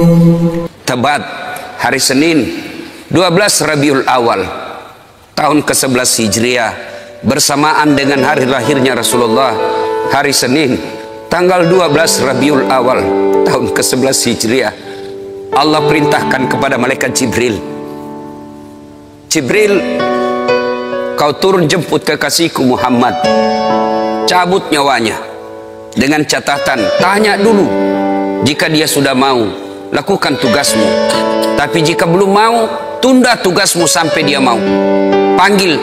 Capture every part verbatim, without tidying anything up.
Tebat hari Senin dua belas Rabiul Awal tahun ke sebelas Hijriah, bersamaan dengan hari lahirnya Rasulullah, hari Senin tanggal dua belas Rabiul Awal tahun ke sebelas Hijriah, Allah perintahkan kepada malaikat Jibril, Jibril, kau turun jemput kekasihku Muhammad, cabut nyawanya, dengan catatan tanya dulu, jika dia sudah mau lakukan tugasmu, tapi jika belum mau tunda tugasmu sampai dia mau. Panggil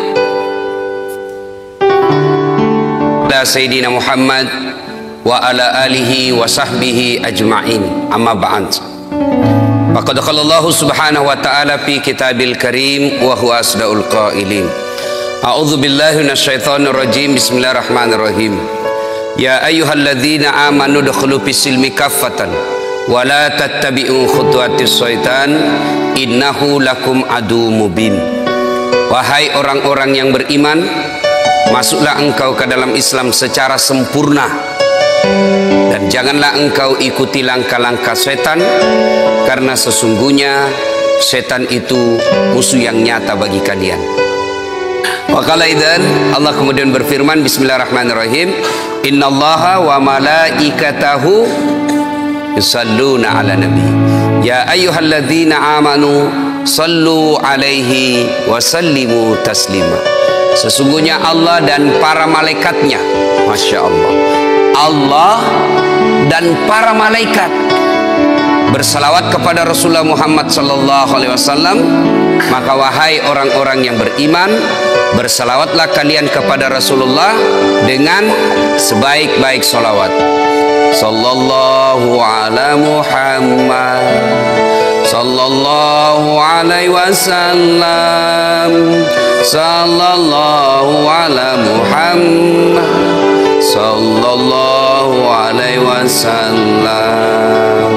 ala Sayyidina Muhammad wa ala alihi wa sahbihi ajma'in, amma ba'd. Faqad qala Allah subhanahu wa ta'ala fi kitabil karim wa huwa asdaul qailin. A'udzu billahi minasyaitonir rajim. Bismillahirrahmanirrahim. Ya ayyuhalladzina amanu udkhulu fis-silmi kaffatan wa la tattabi'u khutuwatis syaitan innahu lakum adu mubin. Wahai orang-orang yang beriman, masuklah engkau ke dalam Islam secara sempurna, dan janganlah engkau ikuti langkah-langkah setan, karena sesungguhnya setan itu musuh yang nyata bagi kalian. Waqala idzan, Allah kemudian berfirman, bismillahirrahmanirrahim, innallaha wa malaikatahu yusalluna ala nabi ya ayyuhalladzina amanu sallu alaihi wa sallimu taslima. Sesungguhnya Allah dan para malaikatnya, Masya Allah, Allah dan para malaikat bersalawat kepada Rasulullah Muhammad sallallahu alaihi wasallam. Maka wahai orang-orang yang beriman, bersalawatlah kalian kepada Rasulullah dengan sebaik-baik salawat. Sallallahu ala Muhammad sallallahu alaihi wasallam, sallallahu ala Muhammad sallallahu alaihi wasallam.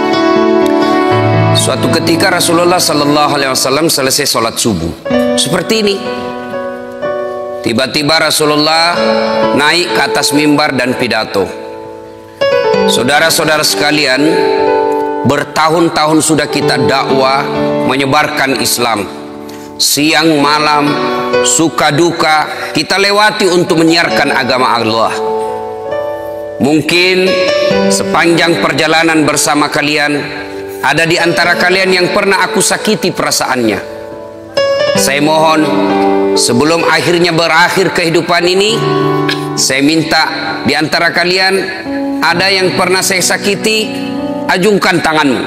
Suatu ketika Rasulullah sallallahu alaihi wasallam selesai sholat subuh seperti ini. Tiba-tiba Rasulullah naik ke atas mimbar dan pidato. Saudara-saudara sekalian, bertahun-tahun sudah kita dakwah menyebarkan Islam. Siang malam, suka duka, kita lewati untuk menyiarkan agama Allah. Mungkin sepanjang perjalanan bersama kalian, ada di antara kalian yang pernah aku sakiti perasaannya. Saya mohon, sebelum akhirnya berakhir kehidupan ini, saya minta di antara kalian ada yang pernah saya sakiti, ajungkan tanganmu.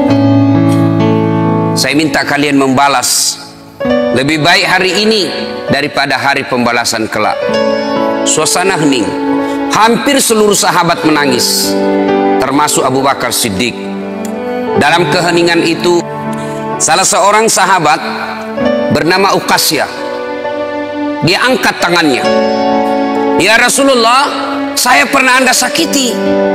Saya minta kalian membalas. Lebih baik hari ini daripada hari pembalasan kelak. Suasana hening. Hampir seluruh sahabat menangis, termasuk Abu Bakar Siddiq. Dalam keheningan itu, salah seorang sahabat bernama Uqasyah, dia angkat tangannya. Ya Rasulullah, saya pernah Anda sakiti.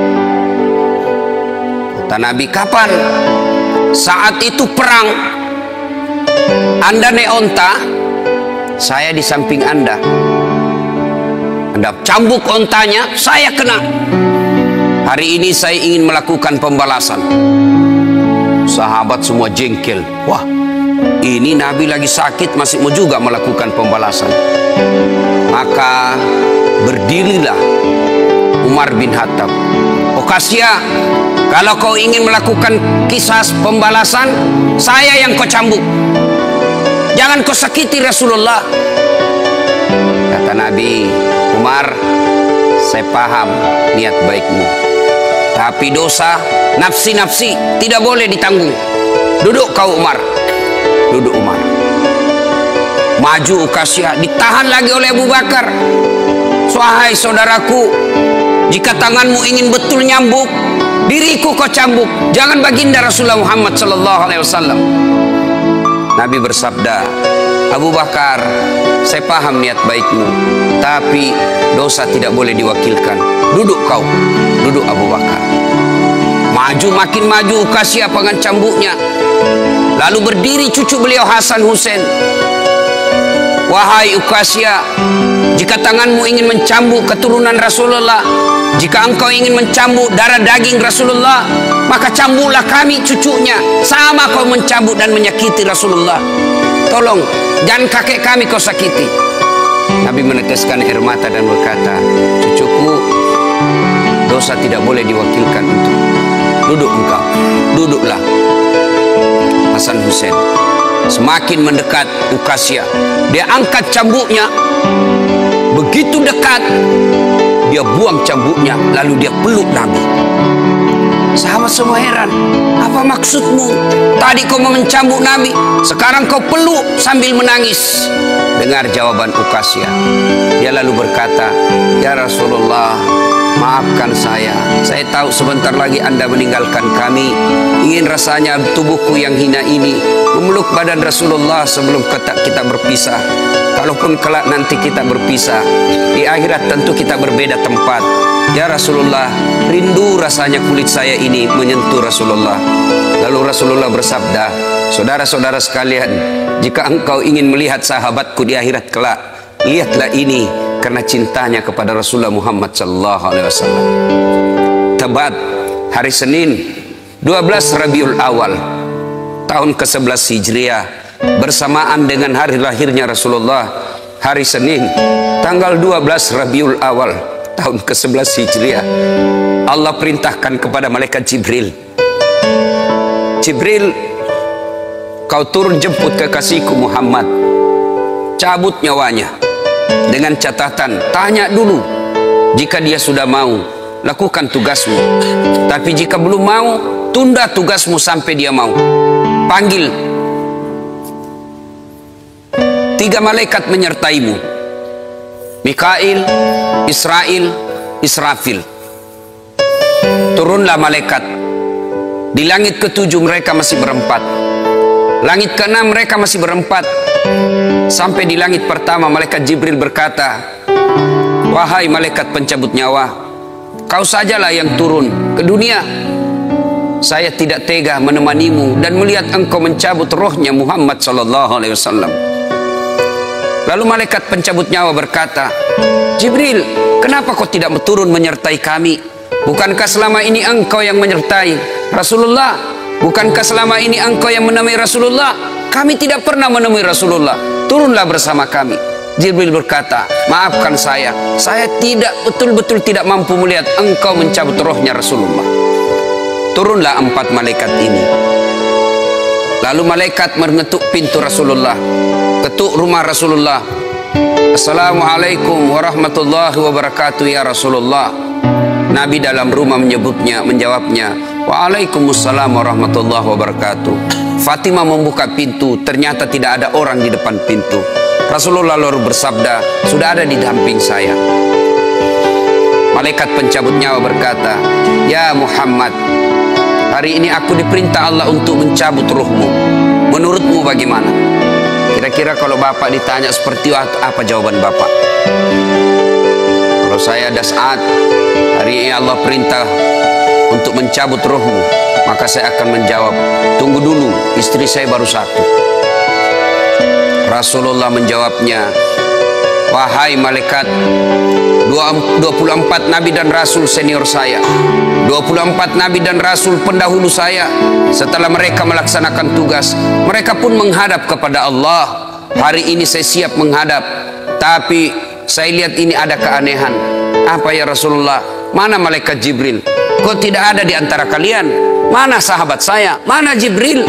Kata Nabi, kapan? Saat itu perang. Anda naik onta, saya di samping Anda. Anda cambuk ontanya, saya kena. Hari ini saya ingin melakukan pembalasan. Sahabat semua jengkel. Wah, ini Nabi lagi sakit masih mau juga melakukan pembalasan. Maka berdirilah Umar bin Khattab. Uqasyah, kalau kau ingin melakukan kisah pembalasan, saya yang kau cambuk. Jangan kau sakiti Rasulullah. Kata Nabi, Umar, saya paham niat baikmu, tapi dosa nafsi-nafsi tidak boleh ditanggung. Duduk kau Umar. Duduk Umar. Maju Uqasyah, ditahan lagi oleh Abu Bakar. Wahai saudaraku, jika tanganmu ingin betul nyambuk, diriku kau cambuk, jangan baginda Rasulullah Muhammad sallallahu alaihi wasallam. Nabi bersabda, Abu Bakar, saya paham niat baikmu, tapi dosa tidak boleh diwakilkan. Duduk kau. Duduk Abu Bakar. Maju, makin maju Uqasyah dengan cambuknya. Lalu berdiri cucu beliau Hasan Hussein. Wahai Uqasyah, Jika tanganmu ingin mencambuk keturunan Rasulullah, jika engkau ingin mencambuk darah daging Rasulullah, maka cambuklah kami cucunya. Sama kau mencambuk dan menyakiti Rasulullah. Tolong, jangan kakek kami kau sakiti. Nabi meneteskan air mata dan berkata, cucuku, dosa tidak boleh diwakilkan untuk. Duduk engkau, duduklah. Hasan Hussein semakin mendekat Ukasya, dia angkat cambuknya. Begitu dekat, dia buang cambuknya, lalu dia peluk Nabi. Sahabat semua heran, apa maksudmu? Tadi kau mau mencambuk Nabi, sekarang kau peluk sambil menangis. Dengar jawaban Ukasya. Dia lalu berkata, ya Rasulullah, maafkan saya. Saya tahu sebentar lagi Anda meninggalkan kami. Ingin rasanya tubuhku yang hina ini memeluk badan Rasulullah sebelum kita berpisah. Kalaupun kelak nanti kita berpisah, di akhirat tentu kita berbeda tempat. Ya Rasulullah, rindu rasanya kulit saya ini menyentuh Rasulullah. Lalu Rasulullah bersabda, saudara-saudara sekalian, jika engkau ingin melihat sahabatku di akhirat kelak, lihatlah ini, karena cintanya kepada Rasulullah Muhammad sallallahu alaihi wasallam. Tepat hari Senin dua belas Rabiul Awal tahun ke sebelas Hijriah, bersamaan dengan hari lahirnya Rasulullah, hari Senin tanggal dua belas Rabiul Awal tahun ke sebelas Hijriah, Allah perintahkan kepada malaikat Jibril, Jibril, kau turun jemput kekasihku Muhammad, cabut nyawanya. Dengan catatan, tanya dulu. Jika dia sudah mau, lakukan tugasmu. Tapi jika belum mau, tunda tugasmu sampai dia mau. Panggil tiga malaikat menyertaimu, Mikail, Israel, Israfil. Turunlah malaikat. Di langit ketujuh mereka masih berempat. Langit keenam mereka masih berempat. Sampai di langit pertama malaikat Jibril berkata, wahai malaikat pencabut nyawa, kau sajalah yang turun ke dunia. Saya tidak tega menemanimu dan melihat engkau mencabut rohnya Muhammad sallallahu alaihi wasallam. Lalu malaikat pencabut nyawa berkata, Jibril, kenapa kau tidak turun menyertai kami? Bukankah selama ini engkau yang menyertai Rasulullah? Bukankah selama ini engkau yang menemui Rasulullah? Kami tidak pernah menemui Rasulullah. Turunlah bersama kami. Jibril berkata, maafkan saya, saya tidak betul-betul tidak mampu melihat engkau mencabut rohnya Rasulullah. Turunlah empat malaikat ini. Lalu malaikat mengetuk pintu Rasulullah, ketuk rumah Rasulullah. Assalamualaikum warahmatullahi wabarakatuh ya Rasulullah. Nabi dalam rumah menyebutnya, menjawabnya, waalaikumsalam warahmatullahi wabarakatuh. Fatimah membuka pintu, ternyata tidak ada orang di depan pintu. Rasulullah lalu bersabda, sudah ada di samping saya. Malaikat pencabut nyawa berkata, ya Muhammad, hari ini aku diperintah Allah untuk mencabut ruhmu. Menurutmu bagaimana? Kira-kira kalau Bapak ditanya seperti apa jawaban Bapak? Kalau saya ada saat hari ini Allah perintah untuk mencabut rohmu, maka saya akan menjawab, tunggu dulu, istri saya baru satu. Rasulullah menjawabnya, wahai malaikat, dua puluh empat nabi dan rasul senior saya, dua puluh empat nabi dan rasul pendahulu saya, setelah mereka melaksanakan tugas, mereka pun menghadap kepada Allah. Hari ini saya siap menghadap, tapi saya lihat ini ada keanehan. Apa ya Rasulullah? Mana malaikat Jibril? Kok tidak ada di antara kalian? Mana sahabat saya? Mana Jibril?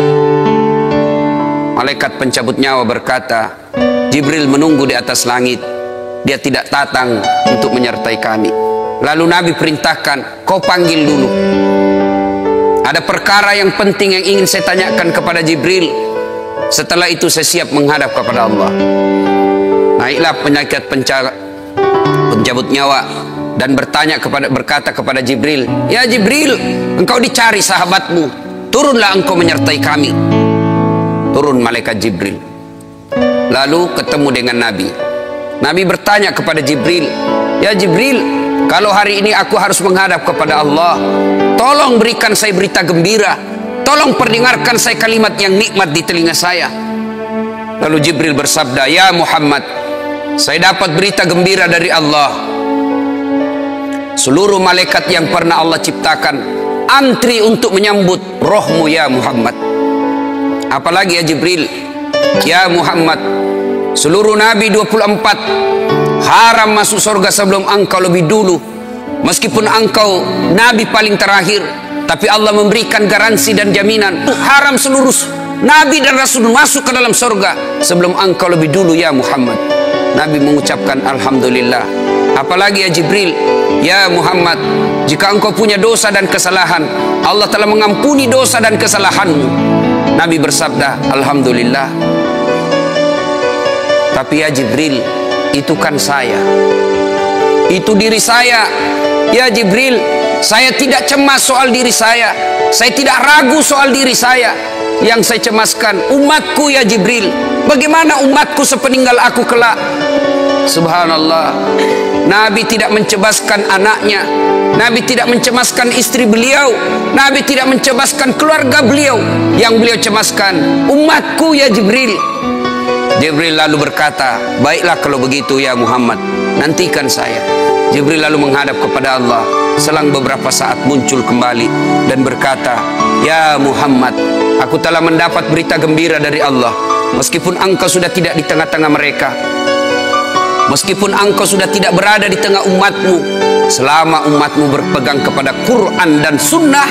Malaikat pencabut nyawa berkata, Jibril menunggu di atas langit. Dia tidak datang untuk menyertai kami. Lalu Nabi perintahkan, kau panggil dulu. Ada perkara yang penting yang ingin saya tanyakan kepada Jibril. Setelah itu saya siap menghadap kepada Allah. Naiklah malaikat pencabut nyawa dan bertanya kepada berkata kepada Jibril, ya Jibril, engkau dicari sahabatmu, turunlah engkau menyertai kami. Turun malaikat Jibril, lalu ketemu dengan Nabi. Nabi bertanya kepada Jibril, ya Jibril, kalau hari ini aku harus menghadap kepada Allah, tolong berikan saya berita gembira, tolong perdengarkan saya kalimat yang nikmat di telinga saya. Lalu Jibril bersabda, ya Muhammad, saya dapat berita gembira dari Allah. Seluruh malaikat yang pernah Allah ciptakan antri untuk menyambut rohmu ya Muhammad. Apalagi ya Jibril, ya Muhammad, seluruh nabi dua puluh empat haram masuk surga sebelum engkau lebih dulu. Meskipun engkau nabi paling terakhir, tapi Allah memberikan garansi dan jaminan haram seluruh nabi dan rasul masuk ke dalam surga sebelum engkau lebih dulu ya Muhammad. Nabi mengucapkan alhamdulillah. Apalagi ya Jibril, ya Muhammad, jika engkau punya dosa dan kesalahan, Allah telah mengampuni dosa dan kesalahanmu. Nabi bersabda alhamdulillah. Tapi ya Jibril, itu kan saya, itu diri saya. Ya Jibril, saya tidak cemas soal diri saya, saya tidak ragu soal diri saya. Yang saya cemaskan umatku ya Jibril. Bagaimana umatku sepeninggal aku kelak? Subhanallah, Nabi tidak mencemaskan anaknya, Nabi tidak mencemaskan istri beliau, Nabi tidak mencemaskan keluarga beliau. Yang beliau cemaskan umatku ya Jibril. Jibril lalu berkata, baiklah kalau begitu ya Muhammad, nantikan saya. Jibril lalu menghadap kepada Allah. Selang beberapa saat muncul kembali dan berkata, ya Muhammad, aku telah mendapat berita gembira dari Allah. Meskipun engkau sudah tidak di tengah-tengah mereka, meskipun engkau sudah tidak berada di tengah umatmu, selama umatmu berpegang kepada Quran dan Sunnah,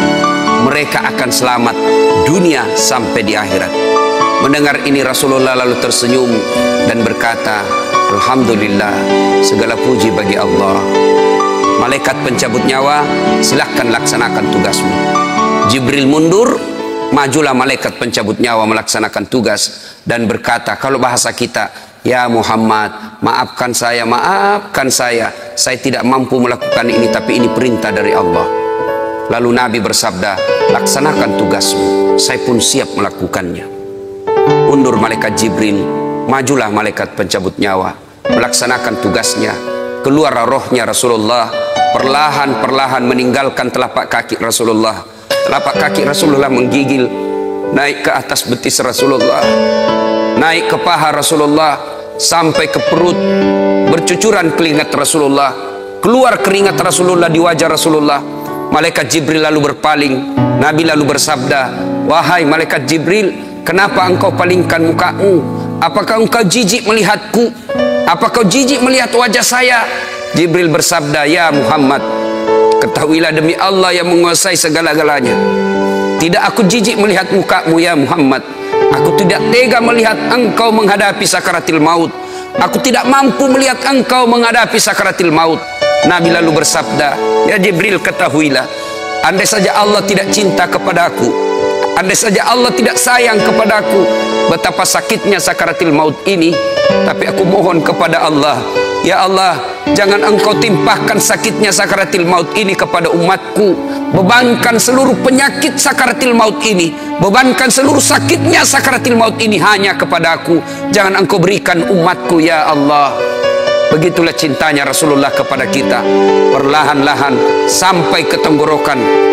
mereka akan selamat dunia sampai di akhirat. Mendengar ini Rasulullah lalu tersenyum dan berkata, alhamdulillah, segala puji bagi Allah. Malaikat pencabut nyawa, silahkan laksanakan tugasmu. Jibril mundur, majulah malaikat pencabut nyawa melaksanakan tugas dan berkata, kalau bahasa kita, ya Muhammad, maafkan saya, maafkan saya, saya tidak mampu melakukan ini, tapi ini perintah dari Allah. Lalu Nabi bersabda, laksanakan tugasmu, saya pun siap melakukannya. Mundur malaikat Jibril, majulah malaikat pencabut nyawa melaksanakan tugasnya. Keluar rohnya Rasulullah, perlahan-perlahan meninggalkan telapak kaki Rasulullah. Telapak kaki Rasulullah menggigil naik ke atas betis Rasulullah, naik ke paha Rasulullah, sampai ke perut. Bercucuran keringat Rasulullah, keluar keringat Rasulullah di wajah Rasulullah. Malaikat Jibril lalu berpaling. Nabi lalu bersabda, wahai malaikat Jibril, kenapa engkau palingkan mukamu? Apakah engkau jijik melihatku? Apakah kau jijik melihat wajah saya? Jibril bersabda, ya Muhammad, ketahuilah demi Allah yang menguasai segala-galanya, tidak aku jijik melihat mukamu ya Muhammad. Aku tidak tega melihat engkau menghadapi sakaratil maut. Aku tidak mampu melihat engkau menghadapi sakaratil maut. Nabi lalu bersabda, ya Jibril, ketahuilah, andai saja Allah tidak cinta kepadaku, andai saja Allah tidak sayang kepadaku, betapa sakitnya sakaratil maut ini. Tapi aku mohon kepada Allah, ya Allah, jangan engkau timpahkan sakitnya sakaratil maut ini kepada umatku. Bebankan seluruh penyakit sakaratil maut ini, bebankan seluruh sakitnya sakaratil maut ini hanya kepada aku. Jangan engkau berikan umatku ya Allah. Begitulah cintanya Rasulullah kepada kita. Perlahan-lahan sampai ke tenggorokan,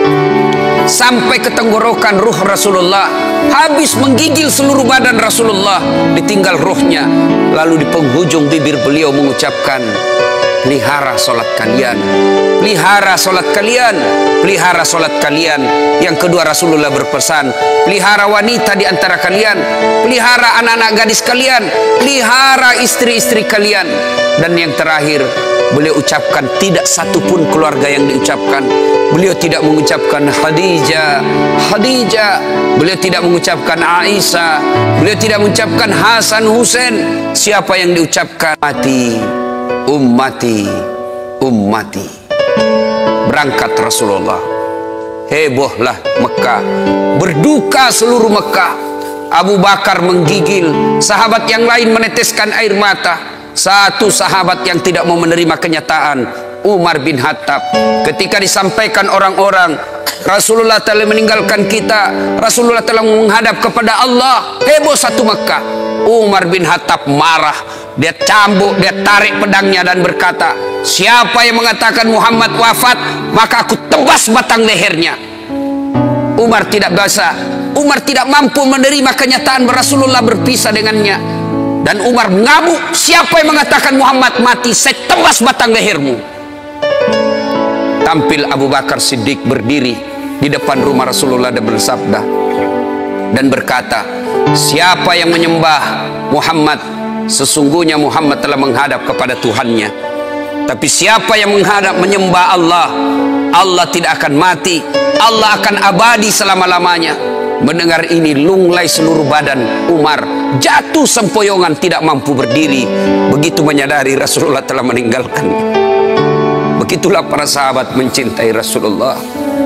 sampai ke tenggorokan ruh Rasulullah, habis menggigil seluruh badan Rasulullah, ditinggal ruhnya. Lalu di penghujung bibir beliau mengucapkan, pelihara solat kalian, pelihara solat kalian, pelihara solat kalian. Yang kedua Rasulullah berpesan, pelihara wanita di antara kalian, pelihara anak-anak gadis kalian, pelihara istri-istri kalian. Dan yang terakhir beliau ucapkan, tidak satu pun keluarga yang diucapkan. Beliau tidak mengucapkan Khadijah, Khadijah. Beliau tidak mengucapkan Aisyah. Beliau tidak mengucapkan Hasan, Husain. Siapa yang diucapkan? Ummati, ummati, ummati. Berangkat Rasulullah. Hebohlah Mekah, berduka seluruh Mekah. Abu Bakar menggigil, sahabat yang lain meneteskan air mata. Satu sahabat yang tidak mau menerima kenyataan, Umar bin Khattab. Ketika disampaikan orang-orang, Rasulullah telah meninggalkan kita, Rasulullah telah menghadap kepada Allah, heboh satu Mekah. Umar bin Khattab marah, dia cambuk, dia tarik pedangnya dan berkata, siapa yang mengatakan Muhammad wafat, maka aku tebas batang lehernya. Umar tidak bisa, Umar tidak mampu menerima kenyataan Rasulullah berpisah dengannya. Dan Umar mengamuk, siapa yang mengatakan Muhammad mati, saya tebas batang lehermu. Tampil Abu Bakar Siddiq berdiri di depan rumah Rasulullah dan bersabda dan berkata, siapa yang menyembah Muhammad, sesungguhnya Muhammad telah menghadap kepada Tuhannya. Tapi siapa yang menghadap menyembah Allah, Allah tidak akan mati, Allah akan abadi selama-lamanya. Mendengar ini lunglai seluruh badan Umar, jatuh sempoyongan tidak mampu berdiri, begitu menyadari Rasulullah telah meninggalkannya. Begitulah para sahabat mencintai Rasulullah.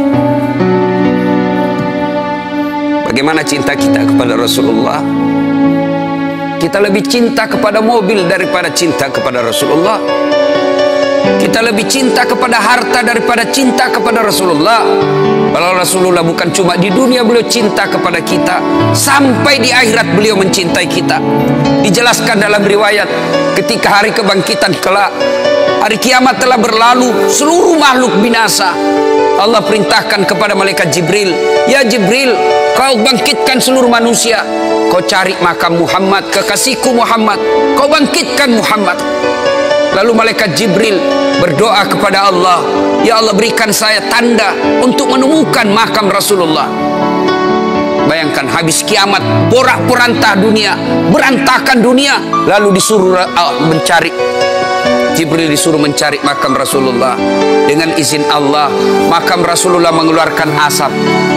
Bagaimana cinta kita kepada Rasulullah? Kita lebih cinta kepada mobil daripada cinta kepada Rasulullah. Kita lebih cinta kepada harta daripada cinta kepada Rasulullah. Kalau Rasulullah bukan cuma di dunia beliau cinta kepada kita, sampai di akhirat beliau mencintai kita. Dijelaskan dalam riwayat, ketika hari kebangkitan kelak, hari kiamat telah berlalu, seluruh makhluk binasa. Allah perintahkan kepada malaikat Jibril, ya Jibril, kau bangkitkan seluruh manusia, kau cari makam Muhammad, kekasihku Muhammad, kau bangkitkan Muhammad. Lalu malaikat Jibril berdoa kepada Allah, ya Allah berikan saya tanda untuk menemukan makam Rasulullah. Bayangkan habis kiamat, porak-poranda dunia, berantakan dunia, lalu disuruh uh, mencari. Jibril disuruh mencari makam Rasulullah. Dengan izin Allah, makam Rasulullah mengeluarkan asap.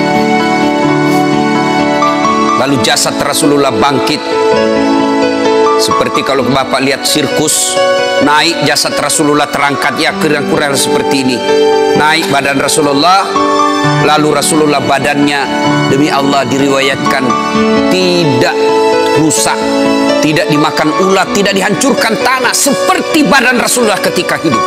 Lalu jasad Rasulullah bangkit. Seperti kalau Bapak lihat sirkus, naik jasad Rasulullah terangkat, ya kurang-kurang seperti ini. Naik badan Rasulullah, lalu Rasulullah badannya demi Allah diriwayatkan tidak rusak, tidak dimakan ulat, tidak dihancurkan tanah, seperti badan Rasulullah ketika hidup.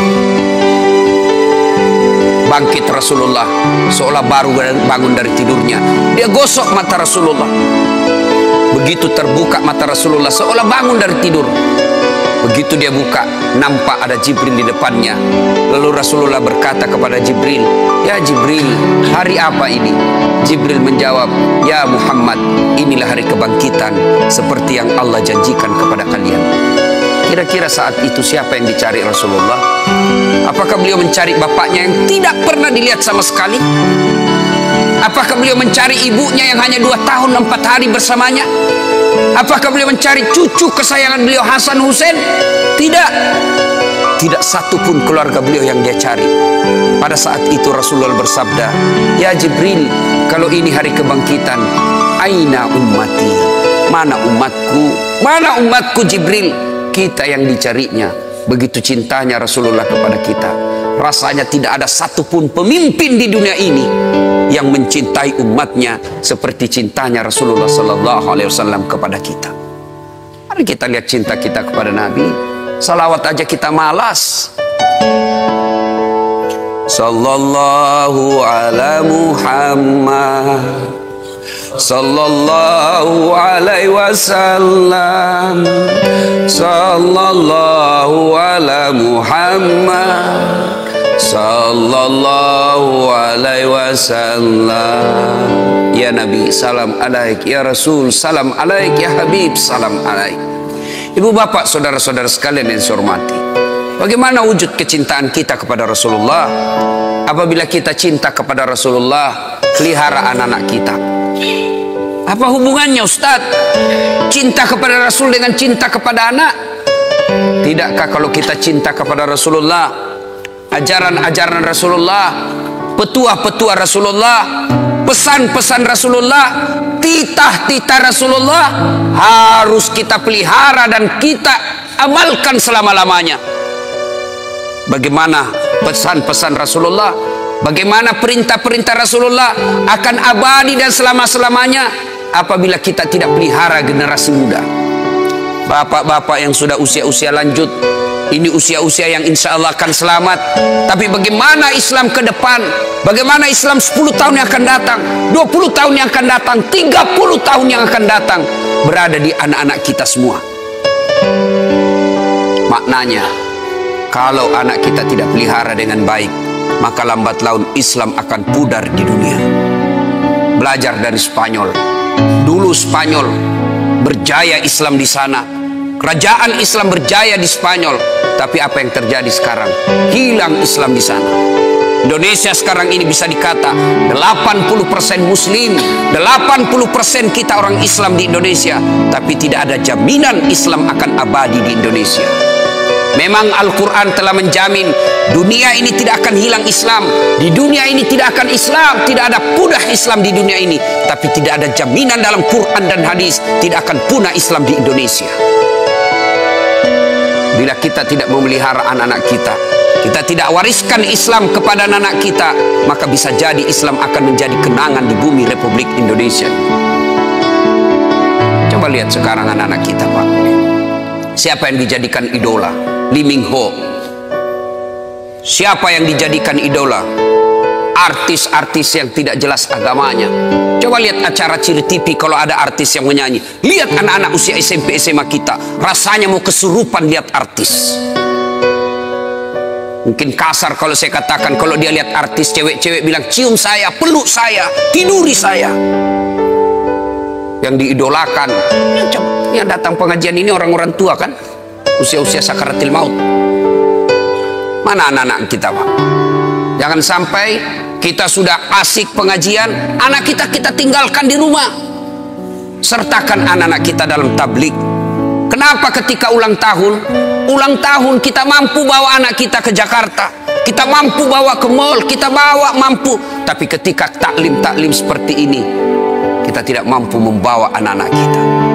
Bangkit Rasulullah seolah baru bangun dari tidurnya. Dia gosok mata Rasulullah. Begitu terbuka mata Rasulullah seolah bangun dari tidur. Begitu dia buka, nampak ada Jibril di depannya. Lalu Rasulullah berkata kepada Jibril, ya Jibril, hari apa ini? Jibril menjawab, ya Muhammad, inilah hari kebangkitan seperti yang Allah janjikan kepada kalian. Kira-kira saat itu siapa yang dicari Rasulullah? Apakah beliau mencari bapaknya yang tidak pernah dilihat sama sekali? Apakah beliau mencari ibunya yang hanya dua tahun empat hari bersamanya? Apakah beliau mencari cucu kesayangan beliau Hasan Hussein? Tidak. Tidak satu pun keluarga beliau yang dia cari. Pada saat itu Rasulullah bersabda, ya Jibril, kalau ini hari kebangkitan, aina ummati? Mana umatku? Mana umatku Jibril? Kita yang dicarinya. Begitu cintanya Rasulullah kepada kita. Rasanya tidak ada satupun pemimpin di dunia ini yang mencintai umatnya seperti cintanya Rasulullah Sallallahu Alaihi Wasallam kepada kita. Mari kita lihat cinta kita kepada Nabi. Salawat aja kita malas. Sallallahu ala Muhammad, sallallahu alaihi wasallam, sallallahu ala Muhammad, sallallahu alaihi wasallam. Ya Nabi, salam alaik. Ya Rasul, salam alaik. Ya Habib, salam alaik. Ibu bapak, saudara-saudara sekalian yang saya hormati, bagaimana wujud kecintaan kita kepada Rasulullah? Apabila kita cinta kepada Rasulullah, pelihara anak-anak kita. Apa hubungannya Ustaz? Cinta kepada Rasul dengan cinta kepada anak? Tidakkah kalau kita cinta kepada Rasulullah, ajaran-ajaran Rasulullah, petua-petua Rasulullah, pesan-pesan Rasulullah, titah-titah Rasulullah harus kita pelihara dan kita amalkan selama-lamanya. Bagaimana pesan-pesan Rasulullah, bagaimana perintah-perintah Rasulullah akan abadi dan selama-selamanya apabila kita tidak pelihara generasi muda. Bapak-bapak yang sudah usia-usia lanjut, ini usia-usia yang insya Allah akan selamat. Tapi bagaimana Islam ke depan? Bagaimana Islam sepuluh tahun yang akan datang, dua puluh tahun yang akan datang, tiga puluh tahun yang akan datang, berada di anak-anak kita semua. Maknanya, kalau anak kita tidak pelihara dengan baik, maka lambat laun Islam akan pudar di dunia. Belajar dari Spanyol. Dulu Spanyol berjaya Islam di sana. Kerajaan Islam berjaya di Spanyol, tapi apa yang terjadi sekarang? Hilang Islam di sana. Indonesia sekarang ini bisa dikata delapan puluh persen Muslim, delapan puluh persen kita orang Islam di Indonesia, tapi tidak ada jaminan Islam akan abadi di Indonesia. Memang Al-Quran telah menjamin dunia ini tidak akan hilang Islam, di dunia ini tidak akan Islam, tidak ada punah Islam di dunia ini, tapi tidak ada jaminan dalam Quran dan hadis tidak akan punah Islam di Indonesia. Bila kita tidak memelihara anak-anak kita, kita tidak wariskan Islam kepada anak kita, maka bisa jadi Islam akan menjadi kenangan di bumi Republik Indonesia. Coba lihat sekarang anak-anak kita, Pak. Siapa yang dijadikan idola? Lee Min Ho. Siapa yang dijadikan idola? Artis-artis yang tidak jelas agamanya. Coba lihat acara Ciri T V kalau ada artis yang menyanyi. Lihat anak-anak usia S M P S M A kita, rasanya mau kesurupan lihat artis. Mungkin kasar kalau saya katakan, kalau dia lihat artis cewek-cewek bilang cium saya, peluk saya, tiduri saya. Yang diidolakan, ya, coba, yang datang pengajian ini orang-orang tua kan, usia-usia sakaratil maut. Mana anak-anak kita, Pak? Jangan sampai kita sudah asik pengajian, anak kita kita tinggalkan di rumah. Sertakan anak-anak kita dalam tablik. Kenapa ketika ulang tahun, ulang tahun kita mampu bawa anak kita ke Jakarta, kita mampu bawa ke mall, kita bawa mampu. Tapi ketika taklim-taklim seperti ini, kita tidak mampu membawa anak-anak kita.